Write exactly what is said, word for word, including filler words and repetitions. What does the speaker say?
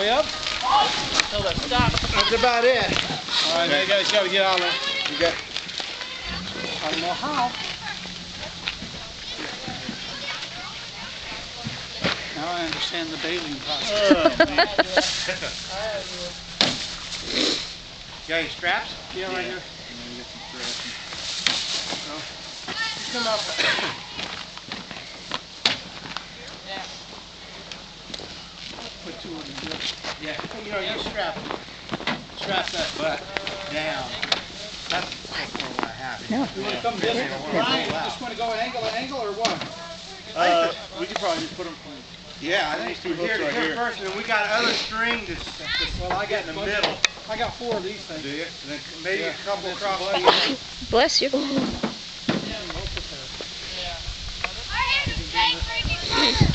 way up. Until that stops. That's about it. All right, now you guys gotta get out of there. You got. I don't know how. Now I understand the bailing process. Oh, man. You got any straps? Yeah, right Yeah. here. You got some straps. So, come up. Put two of them here. Yeah. You know, you strap, strap that butt down. That's what I have. Yeah. You want to come this way? Ryan, you just want to go angle to angle or what? Uh, we could probably just put them from. Yeah, I think from here to right here here. first, and then we got other string to, to Well, I got get in the middle. I got four of these things. Do you? And then maybe Yeah. a couple And across then the some end. Bless you. Yeah.